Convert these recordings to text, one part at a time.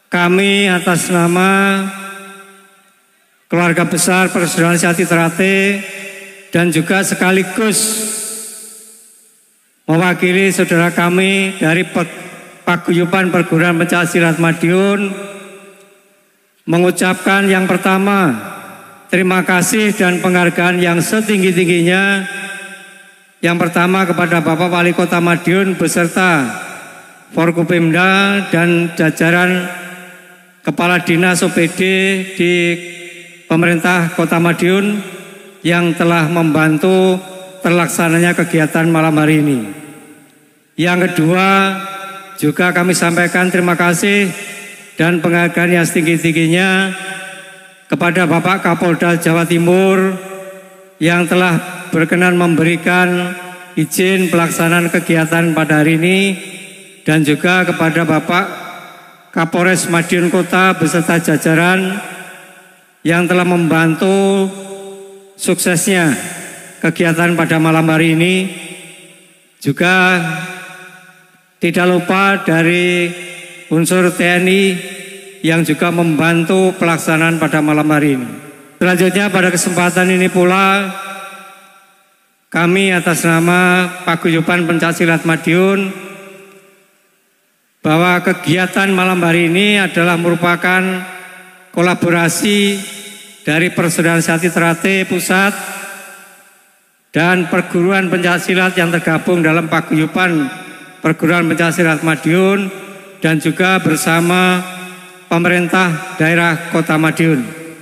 Kami atas nama keluarga besar Persaudaraan Sejati Ternate dan juga sekaligus mewakili saudara kami dari Paguyuban Perguruan Pencaksilat Madiun mengucapkan yang pertama terima kasih dan penghargaan yang setinggi-tingginya. Yang pertama kepada Bapak Wali Kota Madiun beserta Forkopimda dan jajaran Kepala Dinas OPD di pemerintah Kota Madiun yang telah membantu terlaksananya kegiatan malam hari ini. Yang kedua, juga kami sampaikan terima kasih dan penghargaan yang setinggi-tingginya kepada Bapak Kapolda Jawa Timur yang telah berkenan memberikan izin pelaksanaan kegiatan pada hari ini, dan juga kepada Bapak Kapolres Madiun Kota beserta jajaran yang telah membantu suksesnya kegiatan pada malam hari ini. Juga tidak lupa dari unsur TNI yang juga membantu pelaksanaan pada malam hari ini. Selanjutnya pada kesempatan ini pula kami atas nama Paguyuban Pencaksilat Madiun bahwa kegiatan malam hari ini adalah merupakan kolaborasi dari Persaudaraan Sejati Ternate Pusat dan perguruan pencaksilat yang tergabung dalam Paguyuban Perguruan Pencaksilat Madiun dan juga bersama pemerintah daerah Kota Madiun.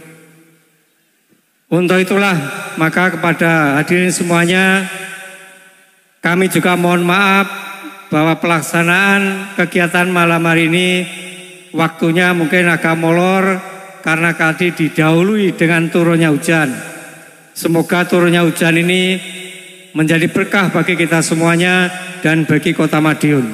Untuk itulah maka kepada hadirin semuanya kami juga mohon maaf bahwa pelaksanaan kegiatan malam hari ini waktunya mungkin agak molor karena tadi didahului dengan turunnya hujan. Semoga turunnya hujan ini menjadi berkah bagi kita semuanya dan bagi Kota Madiun.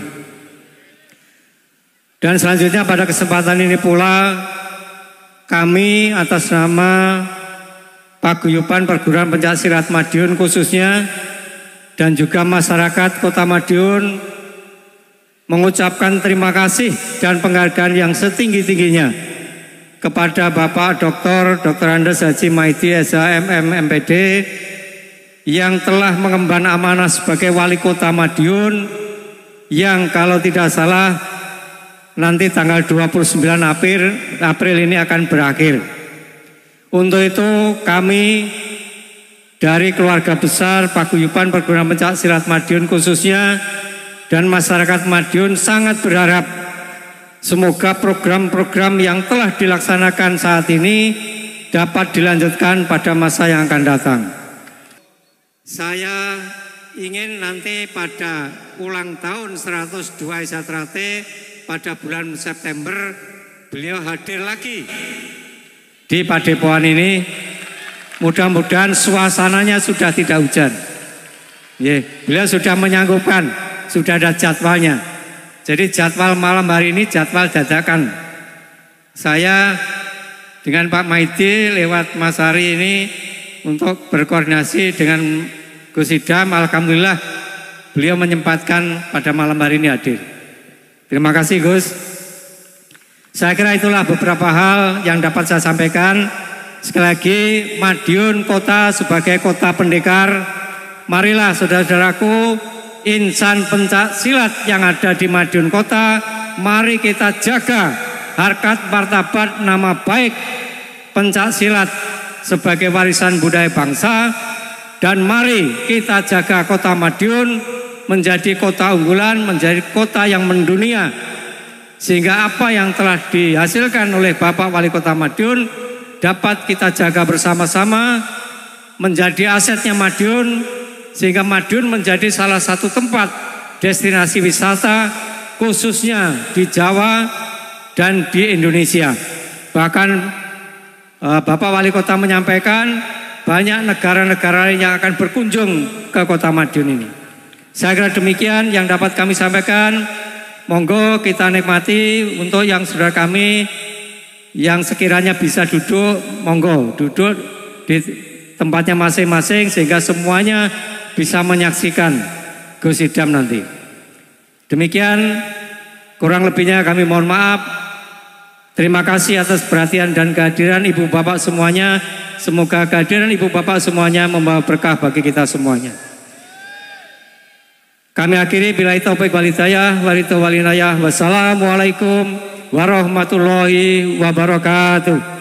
Dan selanjutnya pada kesempatan ini pula kami atas nama Paguyuban Perguruan Pencaksilat Madiun khususnya dan juga masyarakat Kota Madiun mengucapkan terima kasih dan penghargaan yang setinggi-tingginya kepada Bapak Dr. Andes Haji Maidi SHM MPD yang telah mengemban amanah sebagai Wali Kota Madiun yang kalau tidak salah nanti tanggal 29 April ini akan berakhir. Untuk itu kami dari keluarga besar Paguyuban Perguruan Pencaksilat Madiun khususnya dan masyarakat Madiun sangat berharap semoga program-program yang telah dilaksanakan saat ini dapat dilanjutkan pada masa yang akan datang. Saya ingin nanti pada ulang tahun 102 Esa Ternate pada bulan September beliau hadir lagi di Padepokan ini. Mudah-mudahan suasananya sudah tidak hujan. Beliau sudah menyanggupkan. Sudah ada jadwalnya. Jadi jadwal malam hari ini jadwal dadakan. Saya dengan Pak Maidi lewat Mas Ari ini untuk berkoordinasi dengan Gus Idam. Alhamdulillah beliau menyempatkan pada malam hari ini hadir. Terima kasih Gus. Saya kira itulah beberapa hal yang dapat saya sampaikan. Sekali lagi Madiun Kota sebagai kota pendekar, marilah saudara-saudaraku insan pencaksilat yang ada di Madiun Kota, mari kita jaga harkat martabat nama baik pencaksilat sebagai warisan budaya bangsa, dan mari kita jaga Kota Madiun menjadi kota unggulan, menjadi kota yang mendunia, sehingga apa yang telah dihasilkan oleh Bapak Wali Kota Madiun dapat kita jaga bersama-sama menjadi asetnya Madiun, sehingga Madiun menjadi salah satu tempat destinasi wisata khususnya di Jawa dan di Indonesia. Bahkan Bapak Wali Kota menyampaikan banyak negara-negara yang akan berkunjung ke Kota Madiun ini. Saya kira demikian yang dapat kami sampaikan. Monggo kita nikmati. Untuk yang saudara kami yang sekiranya bisa duduk, monggo duduk di tempatnya masing-masing sehingga semuanya bisa menyaksikan Gus Idam nanti. Demikian, kurang lebihnya kami mohon maaf. Terima kasih atas perhatian dan kehadiran Ibu Bapak semuanya. Semoga kehadiran Ibu Bapak semuanya membawa berkah bagi kita semuanya. Kami akhiri billahi taufiq wal hidayah walinayah. Wassalamualaikum warahmatullahi wabarakatuh.